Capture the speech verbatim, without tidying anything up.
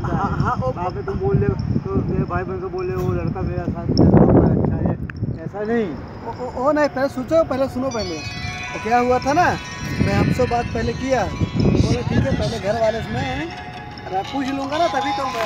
होता हाँ है। हाँ वो वहाँ पे तुम बोल रहे हो तो मेरे भाई बहन को बोले वो लड़का मेरा साथ में अच्छा है, ऐसा नहीं। वो, वो नहीं, पहले सोचो, पहले सुनो। पहले तो क्या हुआ था ना, मैं हमसे बात पहले किया तो बोले ठीक है, पहले घर वाले से मैं पूछ लूँगा ना, तभी तो मैं